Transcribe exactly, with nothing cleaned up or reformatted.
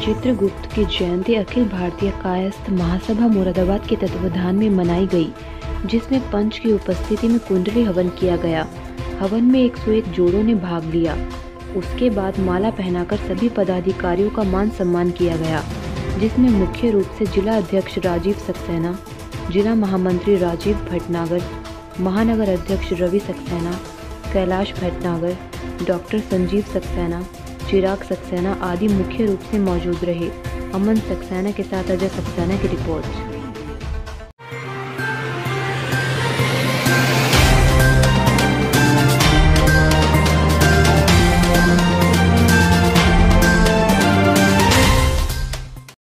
चित्रगुप्त की जयंती अखिल भारतीय कायस्थ महासभा मुरादाबाद के तत्वावधान में मनाई गई, जिसमें पंच की उपस्थिति में कुंडली हवन किया गया। हवन में एक सौ एक जोड़ों ने भाग लिया। उसके बाद माला पहनाकर सभी पदाधिकारियों का मान सम्मान किया गया, जिसमें मुख्य रूप से जिला अध्यक्ष राजीव सक्सेना, जिला महामंत्री राजीव भटनागर, महानगर अध्यक्ष रवि सक्सेना, कैलाश भटनागर, डॉक्टर संजीव सक्सेना, चिराग सक्सेना आदि मुख्य रूप से मौजूद रहे। अमन सक्सेना के साथ अजय सक्सेना की रिपोर्ट।